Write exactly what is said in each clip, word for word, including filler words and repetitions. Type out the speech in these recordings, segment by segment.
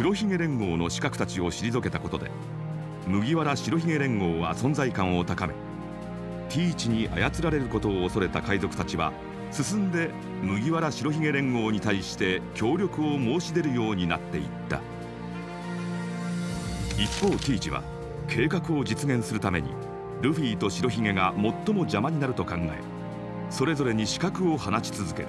白ひげ連合の刺客たちを退けたことで、麦わら白ひげ連合は存在感を高め、ティーチに操られることを恐れた海賊たちは進んで麦わら白ひげ連合に対して協力を申し出るようになっていった。一方ティーチは計画を実現するためにルフィと白ひげが最も邪魔になると考え、それぞれに刺客を放ち続ける。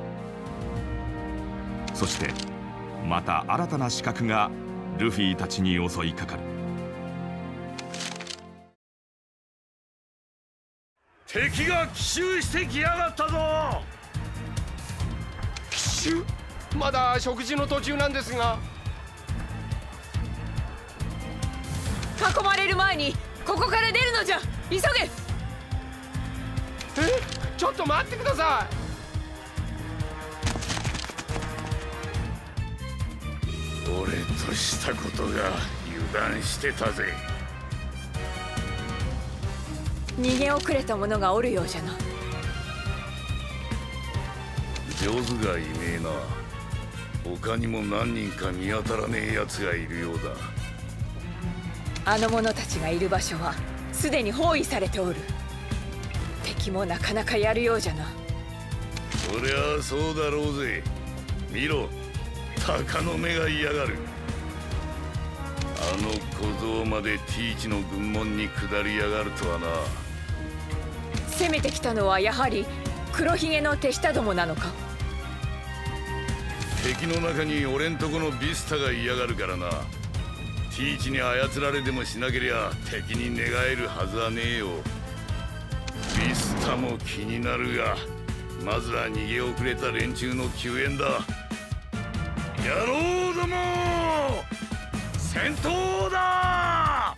そしてまた新たな刺客がルフィたちに襲いかかる。 敵が奇襲してきやがったぞ。 奇襲？まだ食事の途中なんですが。 囲まれる前にここから出るのじゃ。急げ。 え、ちょっと待ってください。俺としたことが油断してたぜ。 逃げ遅れた者がおるようじゃな。 上手がいねえな。他にも何人か見当たらねえ奴がいるようだ。 あの者たちがいる場所はすでに包囲されておる。敵もなかなかやるようじゃな。 そりゃあそうだろうぜ。見ろ、鷹の目が嫌がる。あの小僧までティーチの軍門に下りやがるとはな。 攻めてきたのはやはり黒ひげの手下どもなのか。 敵の中に俺んとこのビスタが嫌がるからな。ティーチに操られでもしなけりゃ敵に寝返るはずはねえよ。ビスタも気になるが、まずは逃げ遅れた連中の救援だ。野郎ども、戦闘だ。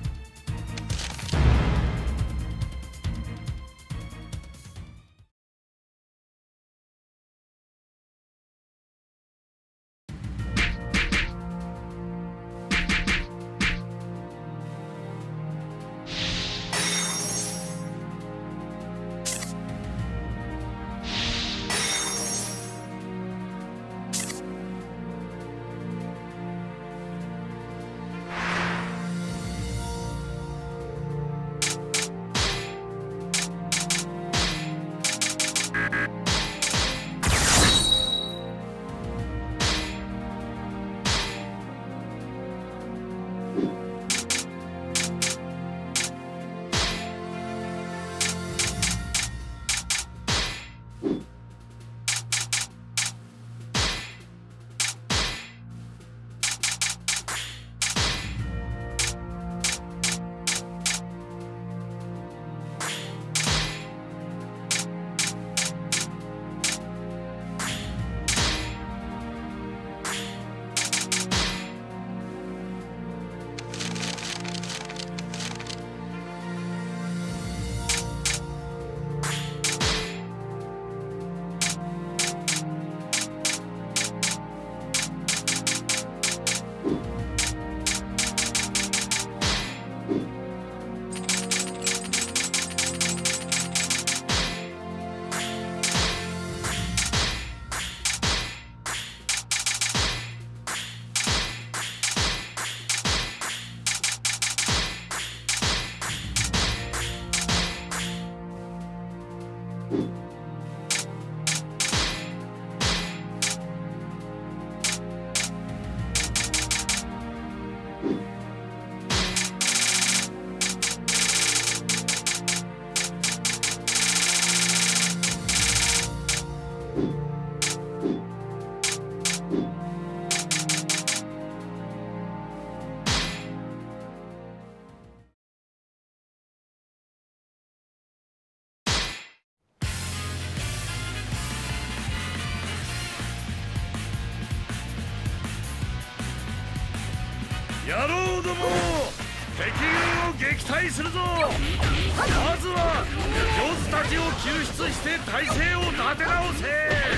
野郎ども、敵軍を撃退するぞ。まずは上手たちを救出して体勢を立て直せ。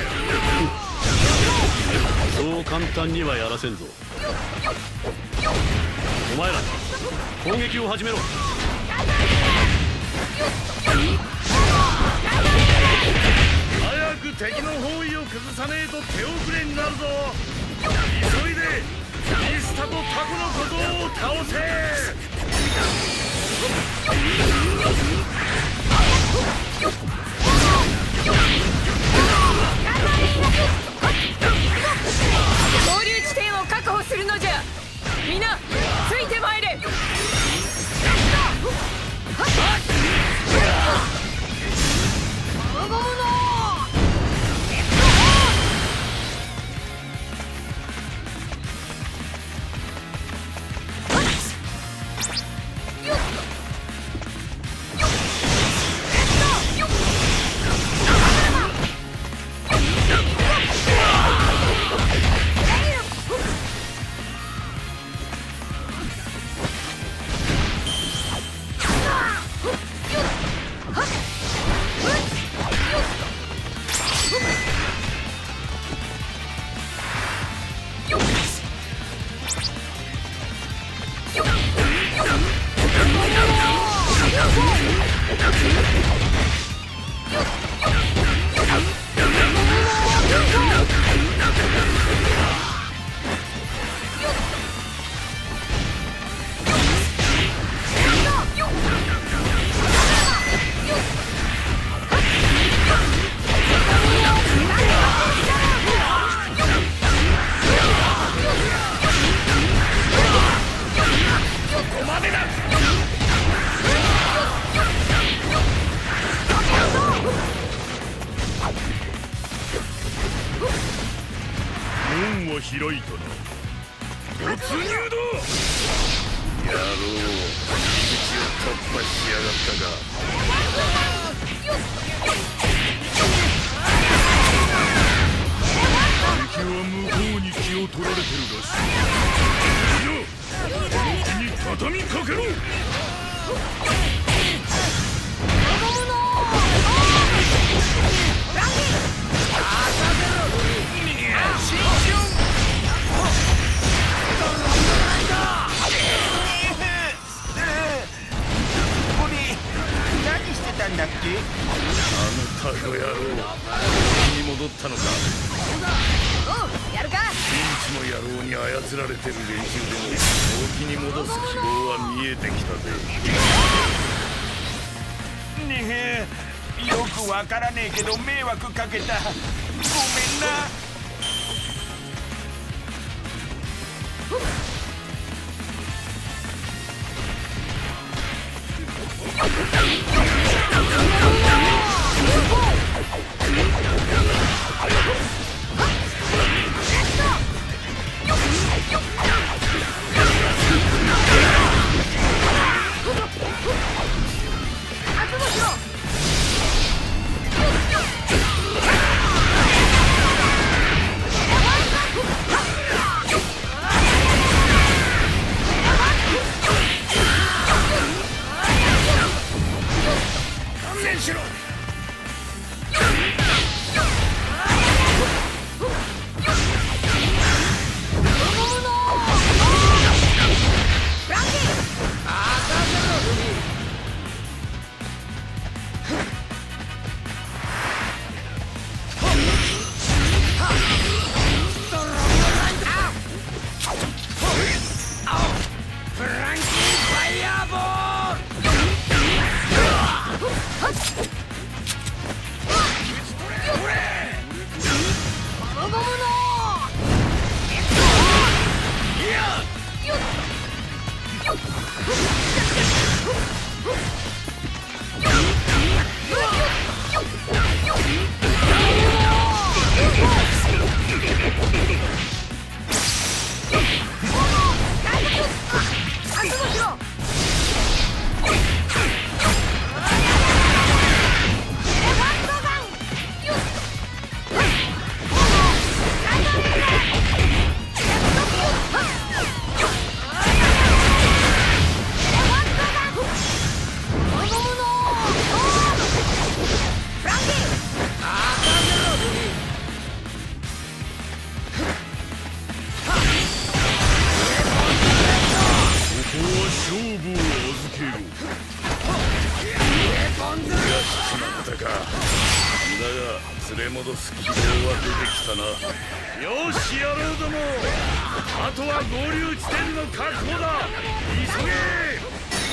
そう簡単にはやらせんぞ。お前ら攻撃を始めろ。 早く敵の包囲を崩さねえと手遅れになるぞ。急いでビスタとタコの小僧を倒せ。 合流地点を確保するのじゃ。みんなついてまいれ。 門は開いたな。突入だ。野郎、入り口を突破しやがったか。敵は向こうに気を取られてるらしい。みんな、この地に畳みかけろ。 なんだっけ？ あのタコ野郎、に戻ったのか。 おう、やるか。 ピンチの野郎に操られてる連中でも正気に戻す希望は見えてきたぜ。 ねえ、よくわからねえけど迷惑かけた。ごめんな。 は出てきたな。よし野郎ども、あとは合流地点の確保だ。急げ。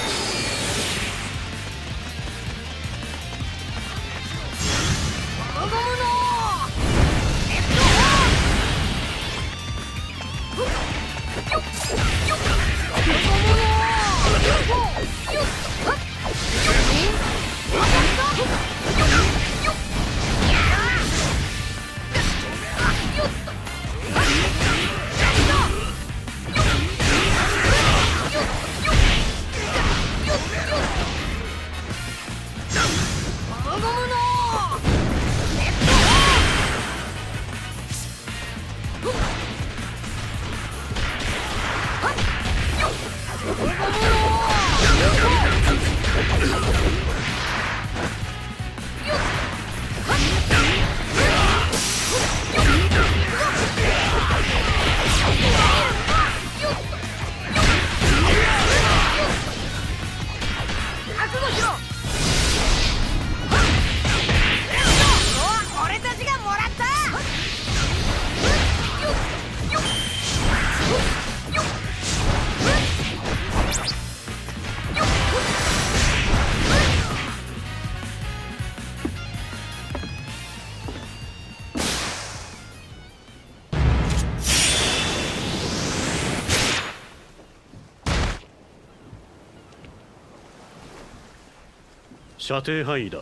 射程範囲だ。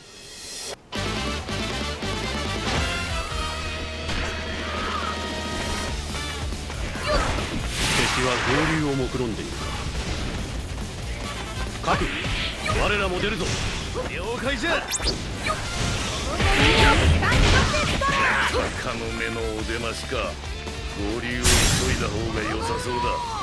敵は合流を目論んでいるか。各我らも出るぞ。了解じゃ。 鷹の目のお出ましか。合流を急いだ方が良さそうだ。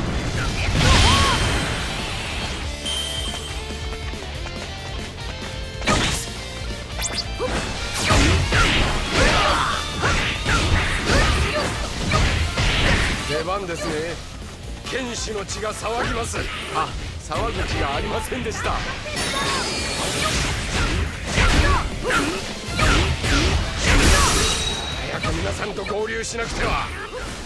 出番ですね。剣士の血が騒ぎます。あ、騒ぐ気がありませんでした。早く皆さんと合流しなくては。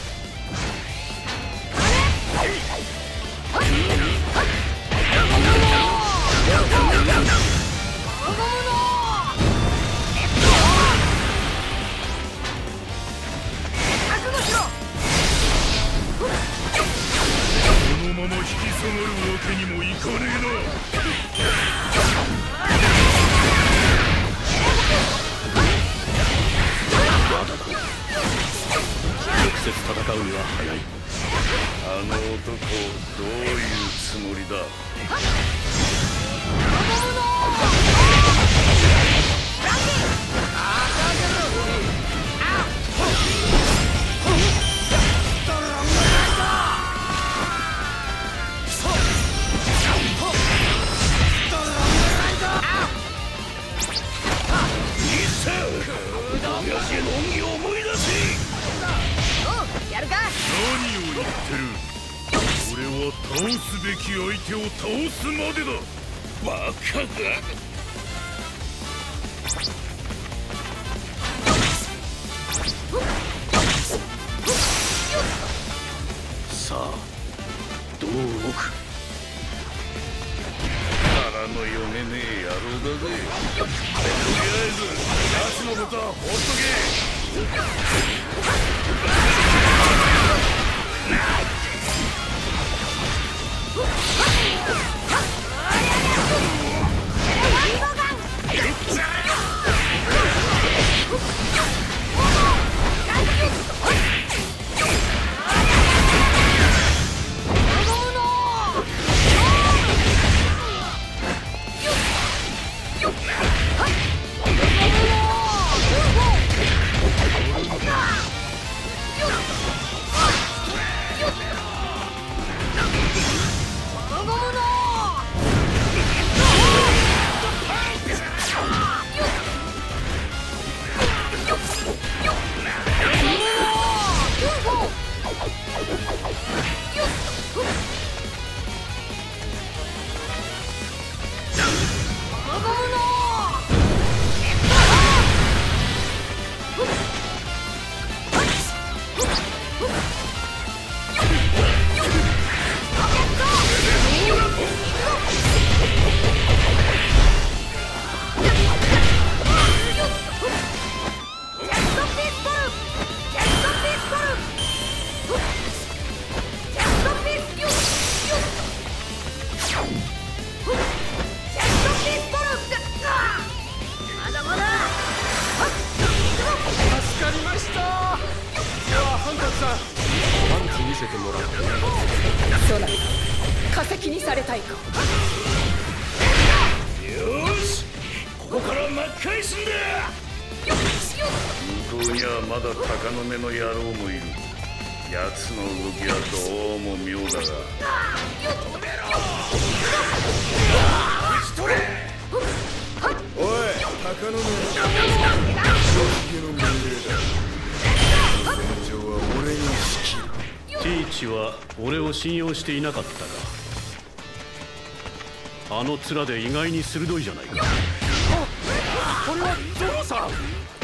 このまま引き下がるわけにもいかねえな。 まだだ。直接戦うには早い。 あの男どういうつもりだ。何を言ってる。俺は倒すべき相手を倒すまでだ。バカだ。さあどう動く。腹の読めねえ野郎だぜ。とりあえず奴のことは放っとけ。 Whoa! ハンタツさん、パンツ見せてもらって。 そなた化石にされたいか。 よし、ここから巻き返すんだ。 向こうにはまだ鷹の目の野郎もいる。奴の動きはどうも妙だが。 止めろ。打ち取れ。 おい、鷹の目。正気の命令だ。戦場は俺に仕切る。 ティーチは俺を信用していなかったが、あの面で意外に鋭いじゃないか。 これはゾロさん。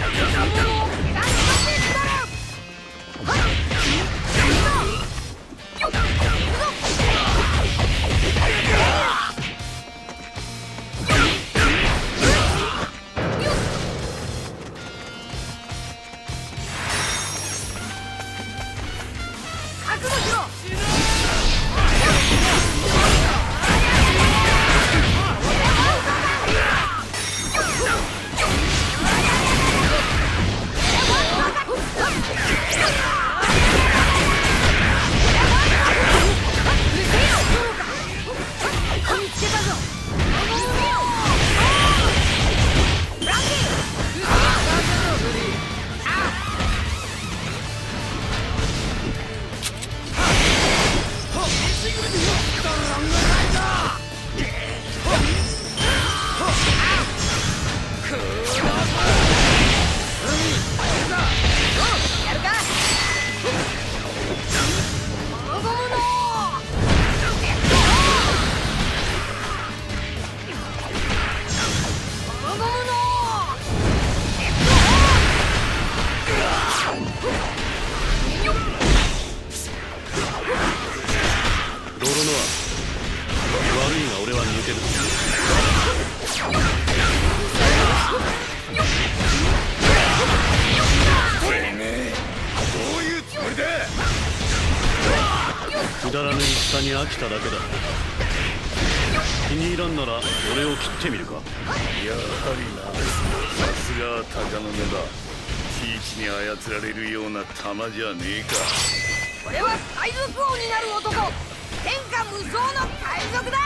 くだらぬ戦に飽きただけだ。気に入らんなら俺を切ってみるか。 やはりな、さすがは鷹の目だ。ティーチに操られるような玉じゃねえか。 俺は海賊王になる男、天下無双の海賊だ。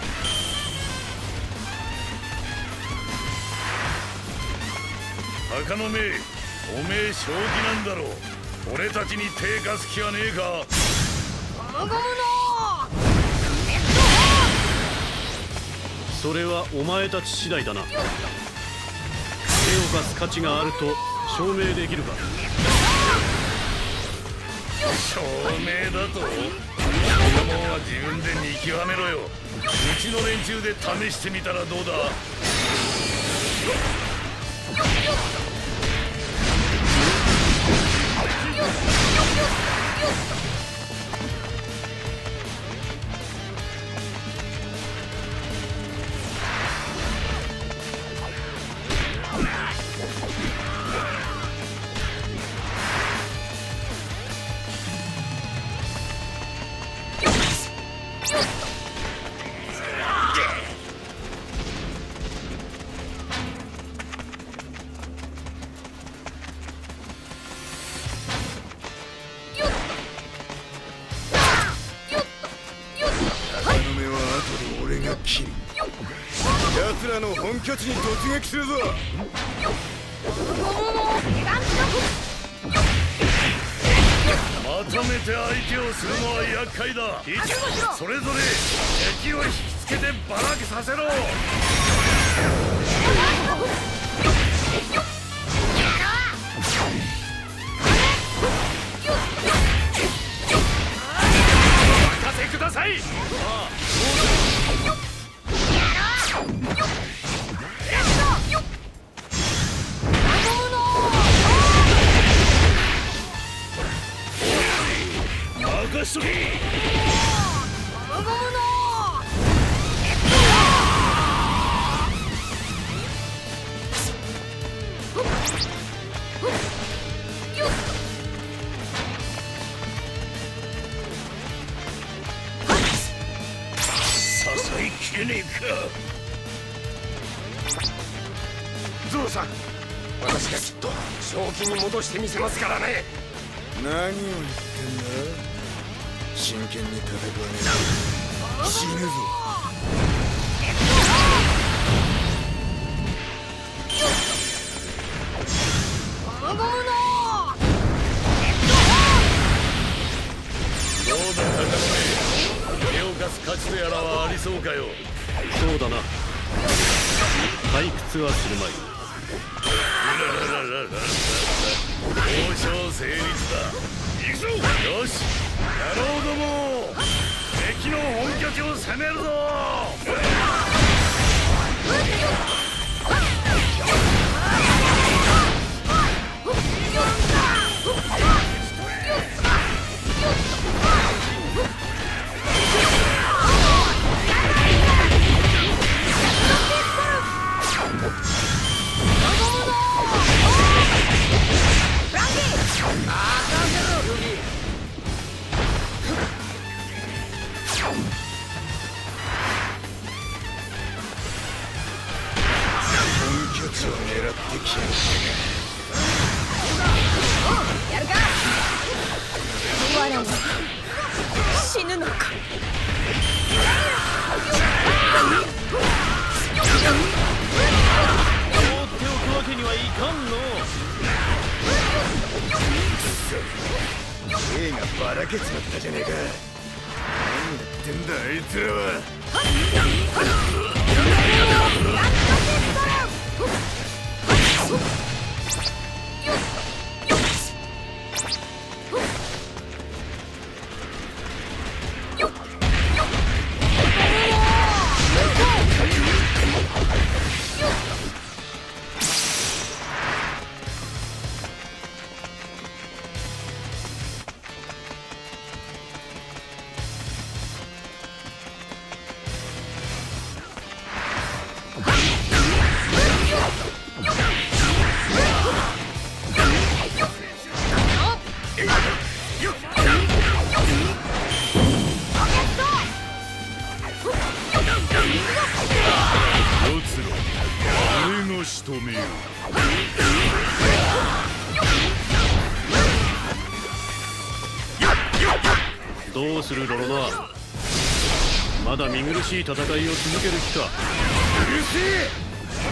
鷹の目、おめえ正気なんだろう。俺たちに手貸す気はねえか。 ゴムゴムのそれはお前たち次第だな。手を貸す価値があると証明できるか。 証明だと？そんなもんは自分で見極めろよ。うちの連中で試してみたらどうだ。奴らの本拠地に突撃するぞ。まとめて相手をするのは厄介だ。それぞれ敵を引きつけてばらけさせろ。お任せください。任しとけ。支えきれねえか。 ゾウさん、私がきっと正気に戻してみせますからね。 何を言ってんだ。真剣に戦わねえ死ぬぞ。 どうだ高峰、手を貸す価値とやらはありそうかよ。 そうだな、退屈はするまい。 交渉成立だ。行くぞ。よし、野郎ども、敵の本拠地を攻めるぞ。 死ぬのか。 放っておくわけにはいかんの。 映画ばらけちまったじゃねえか。何やってんだあいつらは。 どうするロロナ、まだ見苦しい戦いを続ける気か。 うるせえ。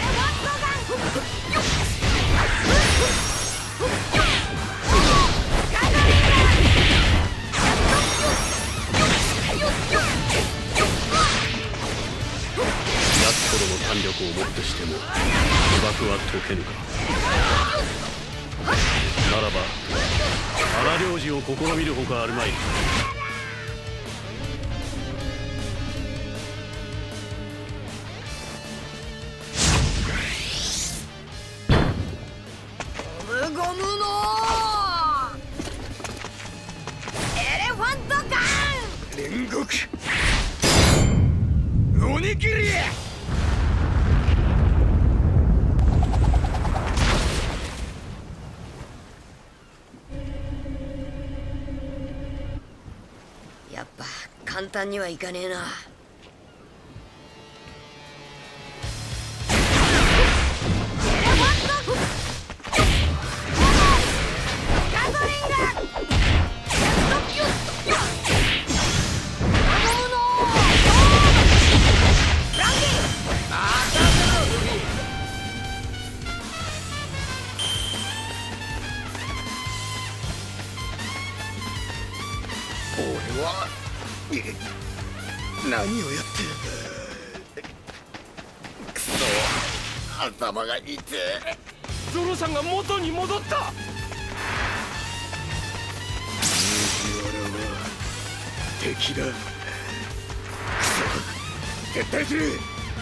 奴ほどの胆力をもってしても呪縛は解けぬか。ならば荒領事を試みるほかあるまい。 ゴムゴムのエレファントガン煉獄おにぎり。 やっぱ簡単にはいかねえな。 俺は何をやってる。くそ、頭が痛い。 ゾロさんが元に戻った。 麦わらは敵だ。くそ、撤退する。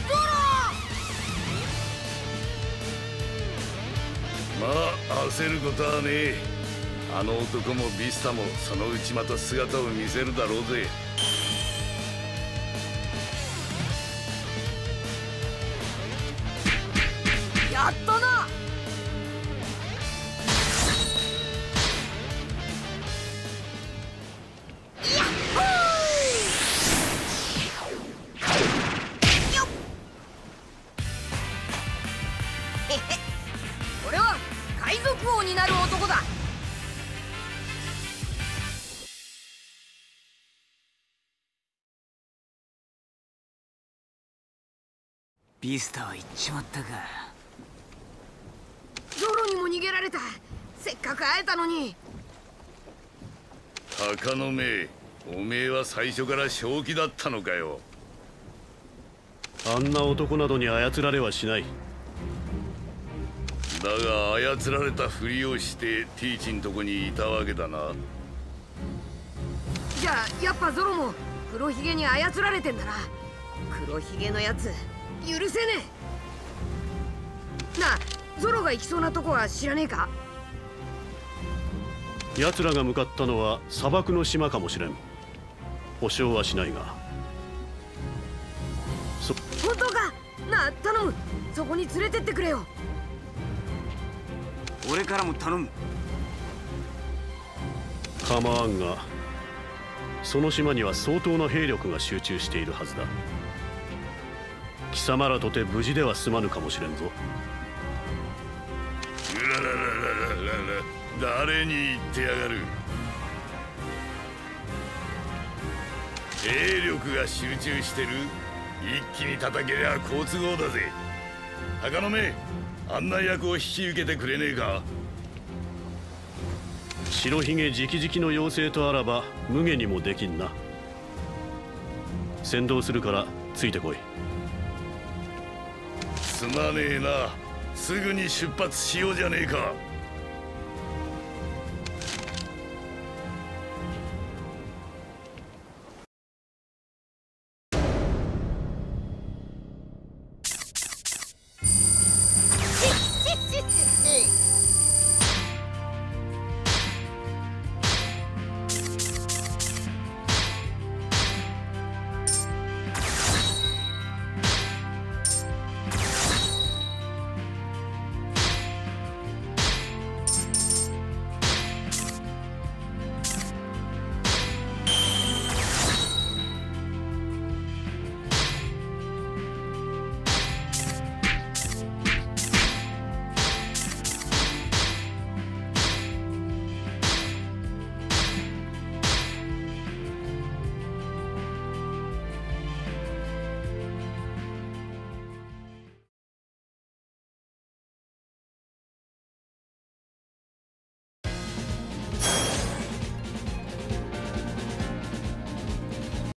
まあ焦ることはねえ。あの男もビスタもそのうちまた姿を見せるだろうぜ。 やったな。やっほーよっへへ、俺は海賊王になる男だ。 ビスタは行っちまったか。 ゾロにも逃げられた。せっかく会えたのに。 鷹の目、おめえは最初から正気だったのかよ。 あんな男などに操られはしない。 だが操られたふりをしてティーチんとこにいたわけだな。 じゃあやっぱゾロも黒ひげに操られてんだな。黒ひげのやつ許せねえ。なあ、ゾロが行きそうなとこは知らねえか？ 奴らが向かったのは砂漠の島かもしれん。保証はしないが。そ本当か？なあ頼む、そこに連れてってくれよ。 俺からも頼む。 構わんが、その島には相当な兵力が集中しているはずだ。貴様らとて無事では済まぬかもしれんぞ。 うららららららら、誰に言ってやがる。兵力が集中してる。一気に叩けりゃ好都合だぜ。鷹の目、案内役を引き受けてくれねえか？ 白ひげ直々の妖精とあらば無下にもできんな。先導するからついてこい。 すまねえな、すぐに出発しようじゃねえか。